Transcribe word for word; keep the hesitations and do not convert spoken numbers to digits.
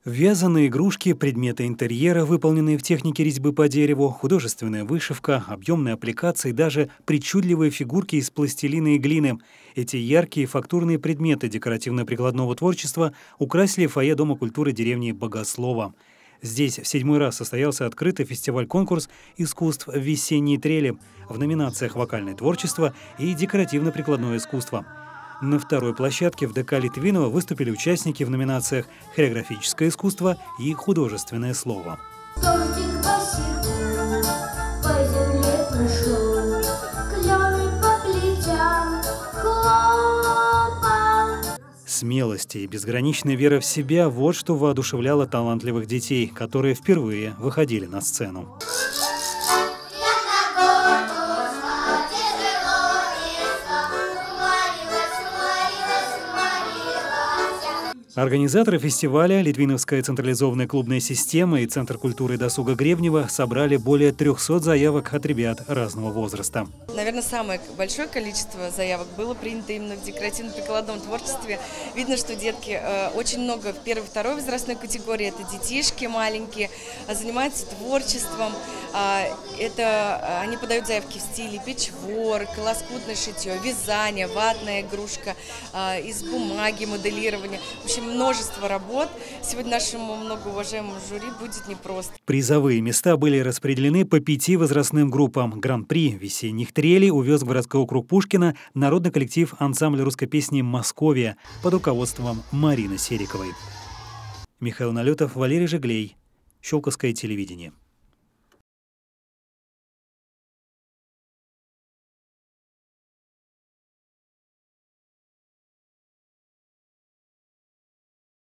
Вязаные игрушки, предметы интерьера, выполненные в технике резьбы по дереву, художественная вышивка, объемные аппликации, даже причудливые фигурки из пластилина и глины. Эти яркие фактурные предметы декоративно-прикладного творчества украсили фойе Дома культуры деревни Богослово. Здесь в седьмой раз состоялся открытый фестиваль-конкурс искусств «Весенние трели» в номинациях «Вокальное творчество» и «Декоративно-прикладное искусство». На второй площадке в ДК Литвинова выступили участники в номинациях «Хореографическое искусство» и «Художественное слово». Смелость и безграничная вера в себя – вот что воодушевляло талантливых детей, которые впервые выходили на сцену. Организаторы фестиваля, Литвиновская централизованная клубная система и Центр культуры и досуга Гребнева собрали более трёхсот заявок от ребят разного возраста. Наверное, самое большое количество заявок было принято именно в декоративно-прикладном творчестве. Видно, что детки э, очень много в первой и второй возрастной категории, это детишки маленькие, занимаются творчеством. Э, это, они подают заявки в стиле печворк, лоскутное шитье, вязание, ватная игрушка, э, из бумаги, моделирование. В общем, множество работ. Сегодня нашему многоуважаемому жюри будет непросто. Призовые места были распределены по пяти возрастным группам. Гран-при весенних трелей увез в городской округ Пушкина народный коллектив ансамбля русской песни «Московия» под руководством Марины Сериковой. Михаил Налетов, Валерий Жиглей. Щелковское телевидение.